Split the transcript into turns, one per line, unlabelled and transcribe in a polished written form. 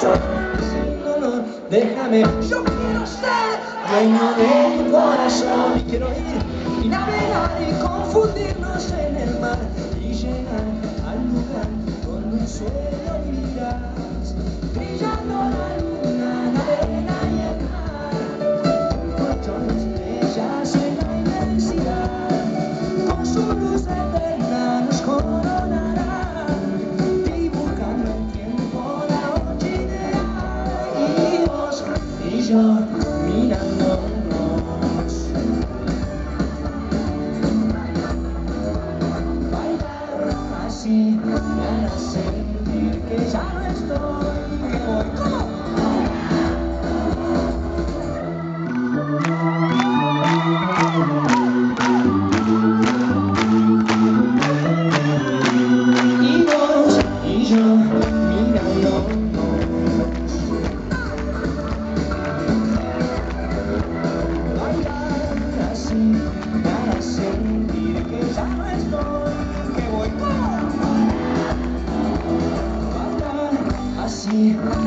corazón, sin dolor, déjame. Yo quiero ser dueño de tu corazón. Y quiero ir y navegar y confundirnos en el mar y llegar al lugar donde un sueño vivirás, brillando la luna, la arena y el mar, con estrellas en la inmensidad, con su luz eterna nos coronará, dibujando el tiempo la noche ideal, y vos y yo mirándonos. Bailar así me hará sentir que ya no estoy, que voy como. Y vos y yo mirándonos. Bailar así me hará sentir que ya no estoy, que voy como. Bailar así